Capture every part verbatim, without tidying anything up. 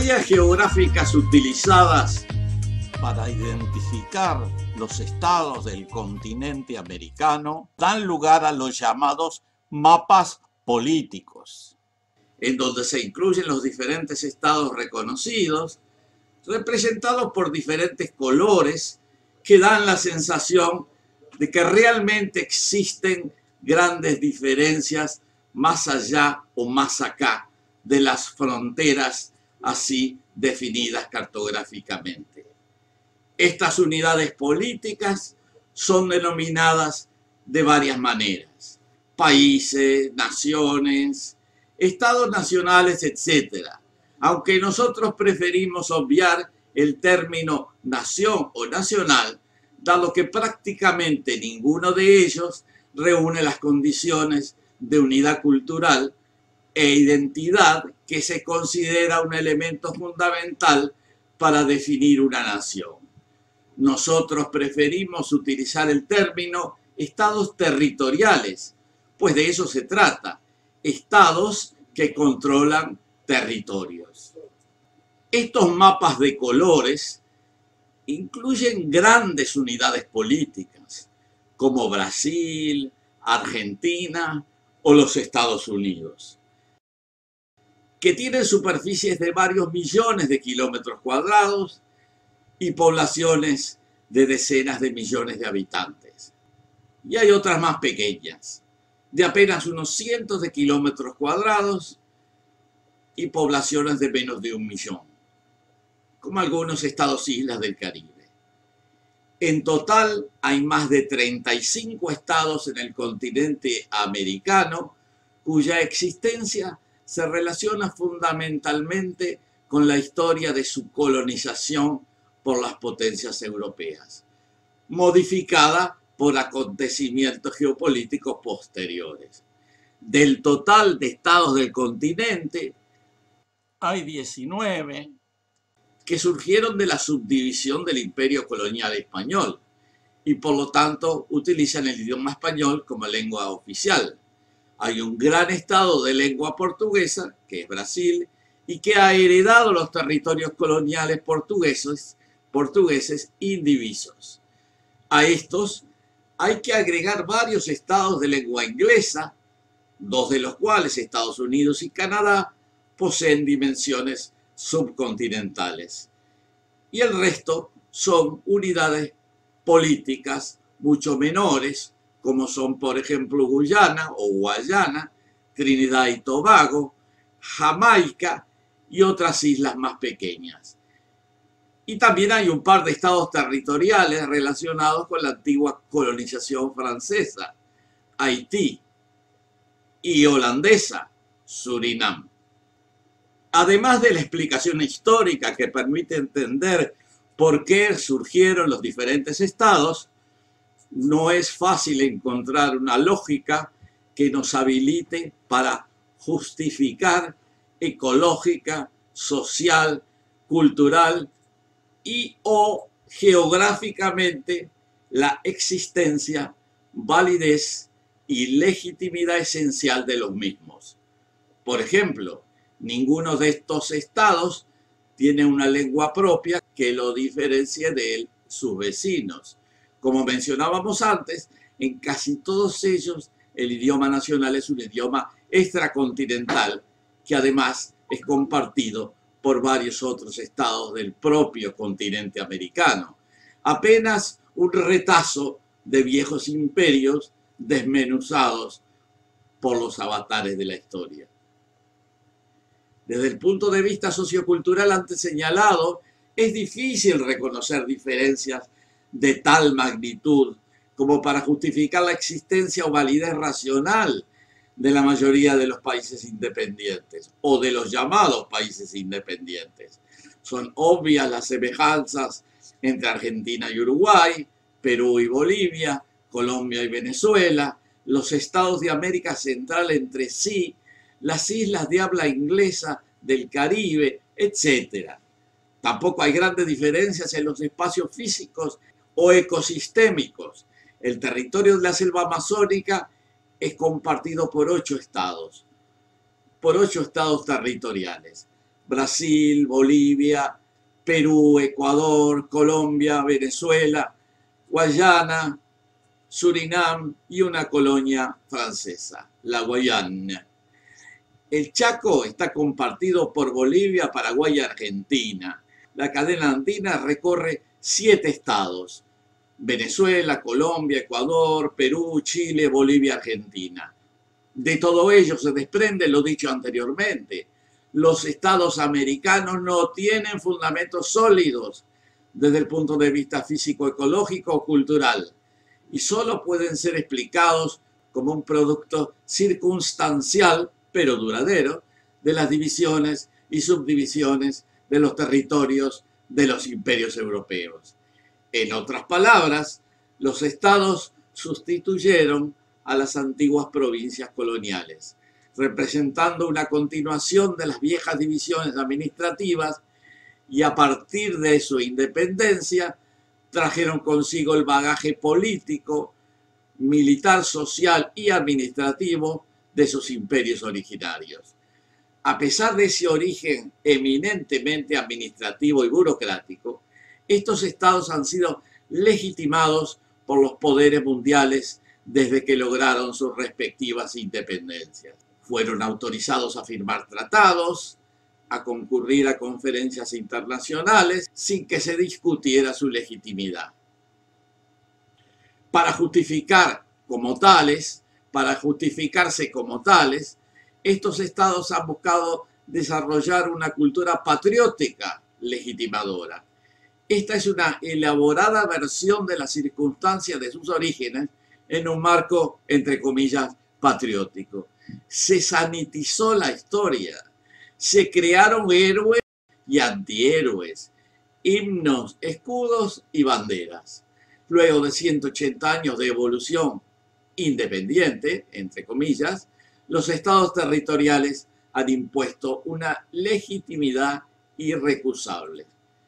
áreas geográficas utilizadas para identificar los estados del continente americano dan lugar a los llamados mapas políticos, en donde se incluyen los diferentes estados reconocidos, representados por diferentes colores que dan la sensación de que realmente existen grandes diferencias más allá o más acá de las fronteras así definidas cartográficamente. Estas unidades políticas son denominadas de varias maneras: países, naciones, estados nacionales, etcétera. Aunque nosotros preferimos obviar el término nación o nacional, dado que prácticamente ninguno de ellos reúne las condiciones de unidad cultural e identidad que se considera un elemento fundamental para definir una nación. Nosotros preferimos utilizar el término estados territoriales, pues de eso se trata, estados que controlan territorios. Estos mapas de colores incluyen grandes unidades políticas, como Brasil, Argentina o los Estados Unidos, que tienen superficies de varios millones de kilómetros cuadrados y poblaciones de decenas de millones de habitantes. Y hay otras más pequeñas, de apenas unos cientos de kilómetros cuadrados y poblaciones de menos de un millón, como algunos estados-islas del Caribe. En total hay más de treinta y cinco estados en el continente americano cuya existencia se relaciona fundamentalmente con la historia de su colonización por las potencias europeas, modificada por acontecimientos geopolíticos posteriores. Del total de estados del continente, hay diecinueve que surgieron de la subdivisión del imperio colonial español y por lo tanto utilizan el idioma español como lengua oficial. Hay un gran estado de lengua portuguesa, que es Brasil, y que ha heredado los territorios coloniales portugueses, portugueses indivisos. A estos hay que agregar varios estados de lengua inglesa, dos de los cuales, Estados Unidos y Canadá, poseen dimensiones subcontinentales. Y el resto son unidades políticas mucho menores, como son, por ejemplo, Guyana o Guayana, Trinidad y Tobago, Jamaica y otras islas más pequeñas. Y también hay un par de estados territoriales relacionados con la antigua colonización francesa, Haití, y holandesa, Surinam. Además de la explicación histórica que permite entender por qué surgieron los diferentes estados, no es fácil encontrar una lógica que nos habilite para justificar ecológica, social, cultural y o geográficamente la existencia, validez y legitimidad esencial de los mismos. Por ejemplo, ninguno de estos estados tiene una lengua propia que lo diferencie de sus vecinos. Como mencionábamos antes, en casi todos ellos el idioma nacional es un idioma extracontinental que además es compartido por varios otros estados del propio continente americano. Apenas un retazo de viejos imperios desmenuzados por los avatares de la historia. Desde el punto de vista sociocultural antes señalado, es difícil reconocer diferencias de tal magnitud como para justificar la existencia o validez racional de la mayoría de los países independientes o de los llamados países independientes. Son obvias las semejanzas entre Argentina y Uruguay, Perú y Bolivia, Colombia y Venezuela, los estados de América Central entre sí, las islas de habla inglesa del Caribe, etcétera. Tampoco hay grandes diferencias en los espacios físicos o ecosistémicos. El territorio de la selva amazónica es compartido por ocho estados, por ocho estados territoriales. Brasil, Bolivia, Perú, Ecuador, Colombia, Venezuela, Guayana, Surinam y una colonia francesa, la Guayana. El Chaco está compartido por Bolivia, Paraguay y Argentina. La cadena andina recorre siete estados: Venezuela, Colombia, Ecuador, Perú, Chile, Bolivia, Argentina. De todo ello se desprende lo dicho anteriormente. Los estados americanos no tienen fundamentos sólidos desde el punto de vista físico-ecológico o cultural y solo pueden ser explicados como un producto circunstancial, pero duradero, de las divisiones y subdivisiones de los territorios de los imperios europeos. En otras palabras, los estados sustituyeron a las antiguas provincias coloniales, representando una continuación de las viejas divisiones administrativas, y a partir de su independencia trajeron consigo el bagaje político, militar, social y administrativo de sus imperios originarios. A pesar de ese origen eminentemente administrativo y burocrático, estos estados han sido legitimados por los poderes mundiales desde que lograron sus respectivas independencias. Fueron autorizados a firmar tratados, a concurrir a conferencias internacionales sin que se discutiera su legitimidad. Para justificar como tales, para justificarse como tales, estos estados han buscado desarrollar una cultura patriótica legitimadora. Esta es una elaborada versión de las circunstancias de sus orígenes en un marco, entre comillas, patriótico. Se sanitizó la historia, se crearon héroes y antihéroes, himnos, escudos y banderas. Luego de ciento ochenta años de evolución independiente, entre comillas, los estados territoriales han impuesto una legitimidad irrecusable.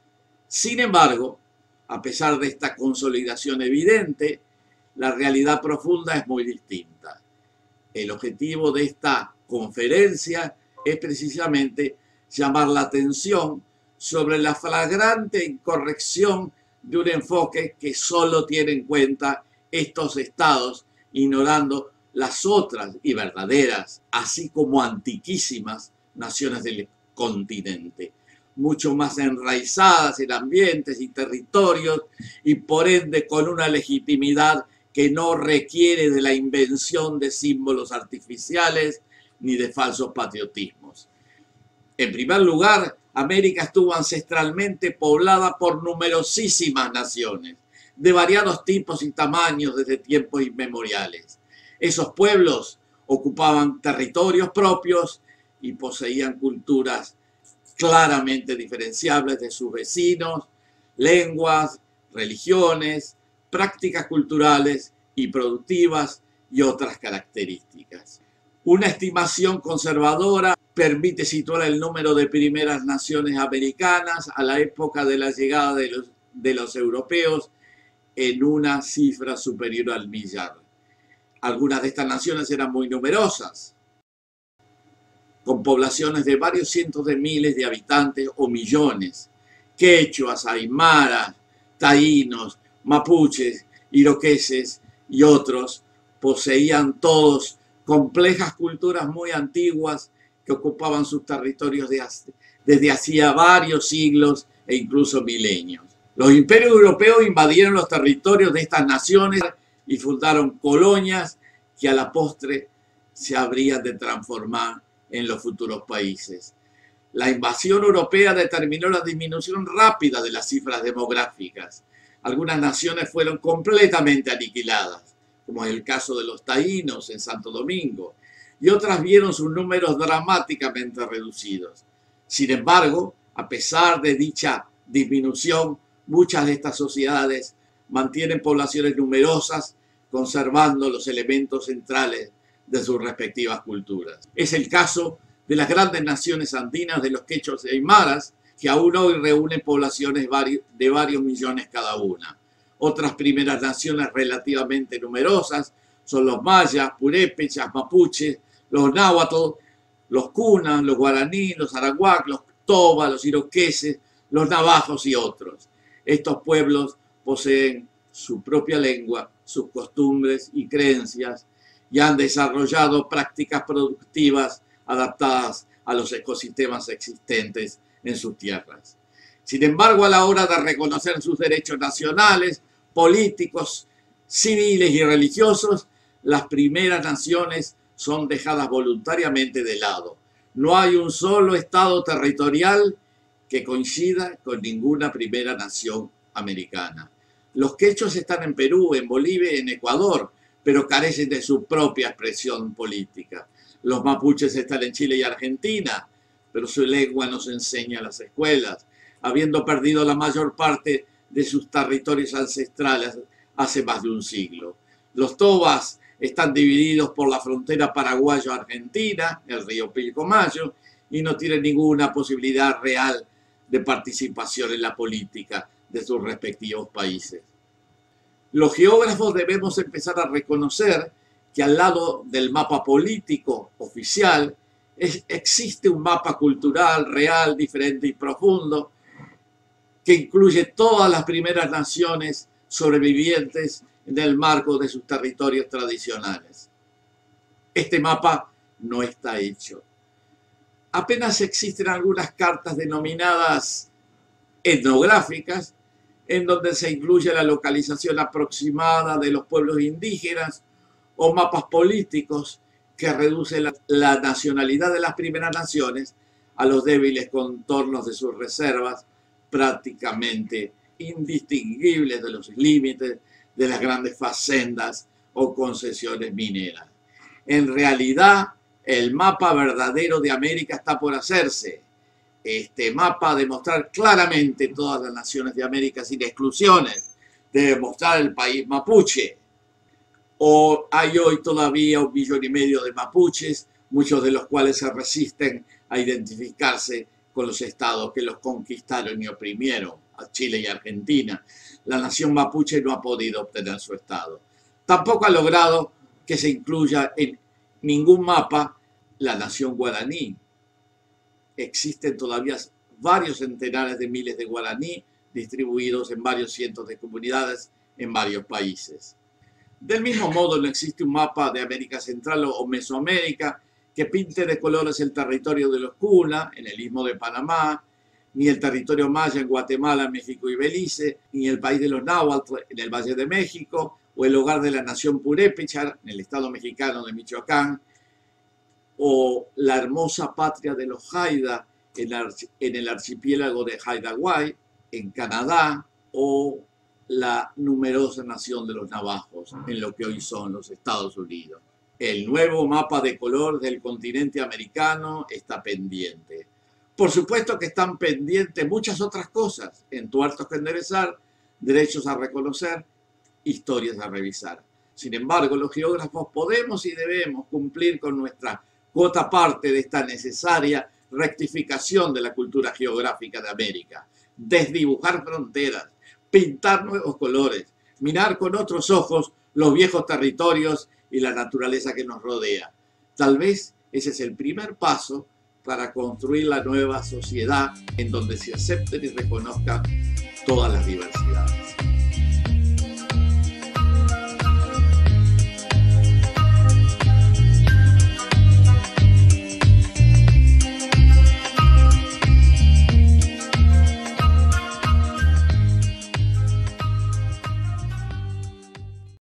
Sin embargo, a pesar de esta consolidación evidente, la realidad profunda es muy distinta. El objetivo de esta conferencia es precisamente llamar la atención sobre la flagrante incorrección de un enfoque que solo tiene en cuenta estos estados, ignorando las otras y verdaderas, así como antiquísimas, naciones del continente, mucho más enraizadas en ambientes y territorios y por ende con una legitimidad que no requiere de la invención de símbolos artificiales ni de falsos patriotismos. En primer lugar, América estuvo ancestralmente poblada por numerosísimas naciones, de variados tipos y tamaños desde tiempos inmemoriales. Esos pueblos ocupaban territorios propios y poseían culturas claramente diferenciables de sus vecinos, lenguas, religiones, prácticas culturales y productivas y otras características. Una estimación conservadora permite situar el número de primeras naciones americanas a la época de la llegada de los, de los europeos en una cifra superior al millar. Algunas de estas naciones eran muy numerosas, con poblaciones de varios cientos de miles de habitantes o millones. Quechuas, aymaras, taínos, mapuches, iroqueses y otros poseían todos complejas culturas muy antiguas que ocupaban sus territorios desde hacía varios siglos e incluso milenios. Los imperios europeos invadieron los territorios de estas naciones y fundaron colonias que a la postre se habrían de transformar en los futuros países. La invasión europea determinó la disminución rápida de las cifras demográficas. Algunas naciones fueron completamente aniquiladas, como es el caso de los taínos en Santo Domingo, y otras vieron sus números dramáticamente reducidos. Sin embargo, a pesar de dicha disminución, muchas de estas sociedades mantienen poblaciones numerosas, conservando los elementos centrales de sus respectivas culturas. Es el caso de las grandes naciones andinas de los quechuas y aymaras, que aún hoy reúnen poblaciones de varios millones cada una. Otras primeras naciones relativamente numerosas son los mayas, purépechas, mapuches, los náhuatl, los cunas, los guaraní, los arawak, los tobas, los iroqueses, los navajos y otros. Estos pueblos poseen su propia lengua, sus costumbres y creencias y han desarrollado prácticas productivas adaptadas a los ecosistemas existentes en sus tierras. Sin embargo, a la hora de reconocer sus derechos nacionales, políticos, civiles y religiosos, las primeras naciones son dejadas voluntariamente de lado. No hay un solo estado territorial que coincida con ninguna primera nación americana. Los quechos están en Perú, en Bolivia y en Ecuador, pero carecen de su propia expresión política. Los mapuches están en Chile y Argentina, pero su lengua no se enseña en las escuelas, habiendo perdido la mayor parte de sus territorios ancestrales hace más de un siglo. Los tobas están divididos por la frontera paraguayo-argentina, el río Pilcomayo, y no tienen ninguna posibilidad real de participación en la política de sus respectivos países. Los geógrafos debemos empezar a reconocer que al lado del mapa político oficial es, existe un mapa cultural real, diferente y profundo que incluye todas las primeras naciones sobrevivientes en el marco de sus territorios tradicionales. Este mapa no está hecho. Apenas existen algunas cartas denominadas etnográficas, en donde se incluye la localización aproximada de los pueblos indígenas, o mapas políticos que reducen la, la nacionalidad de las primeras naciones a los débiles contornos de sus reservas, prácticamente indistinguibles de los límites de las grandes facendas o concesiones mineras. En realidad, el mapa verdadero de América está por hacerse. Este mapa de mostrar claramente todas las naciones de América sin exclusiones, debe mostrar el país mapuche. O hay hoy todavía un millón y medio de mapuches, muchos de los cuales se resisten a identificarse con los estados que los conquistaron y oprimieron, a Chile y Argentina. La nación mapuche no ha podido obtener su estado. Tampoco ha logrado que se incluya en ningún mapa la nación guaraní. Existen todavía varios centenares de miles de guaraní distribuidos en varios cientos de comunidades en varios países. Del mismo modo, no existe un mapa de América Central o Mesoamérica que pinte de colores el territorio de los Kuna en el Istmo de Panamá, ni el territorio maya en Guatemala, México y Belice, ni el país de los náhuatl en el Valle de México, o el hogar de la nación purépecha en el estado mexicano de Michoacán, o la hermosa patria de los Haida en el archipiélago de Haida Gwaii, en Canadá, o la numerosa nación de los navajos en lo que hoy son los Estados Unidos. El nuevo mapa de color del continente americano está pendiente. Por supuesto que están pendientes muchas otras cosas, entuertos que enderezar, derechos a reconocer, historias a revisar. Sin embargo, los geógrafos podemos y debemos cumplir con nuestra cuota parte de esta necesaria rectificación de la cultura geográfica de América, desdibujar fronteras, pintar nuevos colores, mirar con otros ojos los viejos territorios y la naturaleza que nos rodea. Tal vez ese es el primer paso para construir la nueva sociedad en donde se acepten y reconozcan todas las diversidades.